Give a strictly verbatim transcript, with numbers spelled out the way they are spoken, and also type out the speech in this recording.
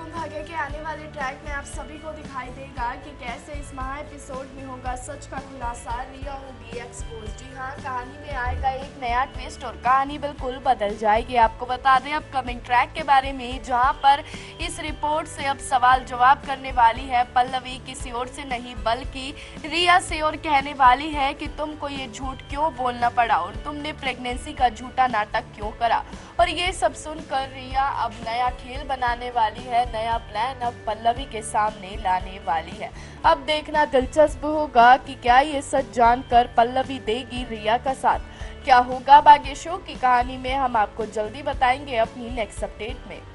हुकुम भाग्य के आने वाले ट्रैक में आप सभी को दिखाई देगा कि कैसे इस महा एपिसोड में होगा सच का खुलासा, रिया होगी एक्सपोज। जी हाँ, कहानी में आएगा एक नया ट्विस्ट और कहानी बिल्कुल बदल जाएगी। आपको बता दें अपकमिंग ट्रैक के बारे में, जहां पर इस रिपोर्ट से अब सवाल जवाब करने वाली है पल्लवी, किसी और से नहीं बल्कि रिया से, और कहने वाली है कि तुमको ये झूठ क्यों बोलना पड़ा और तुमने प्रेगनेंसी का झूठा नाटक क्यों करा। और ये सब सुनकर रिया अब नया खेल बनाने वाली है, नया प्लान अब पल्लवी के सामने लाने वाली है। अब देखना दिलचस्प होगा कि क्या ये सच जानकर पल्लवी देगी रिया का साथ। क्या होगा आगे शो की कहानी में, हम आपको जल्दी बताएंगे अपनी नेक्स्ट अपडेट में।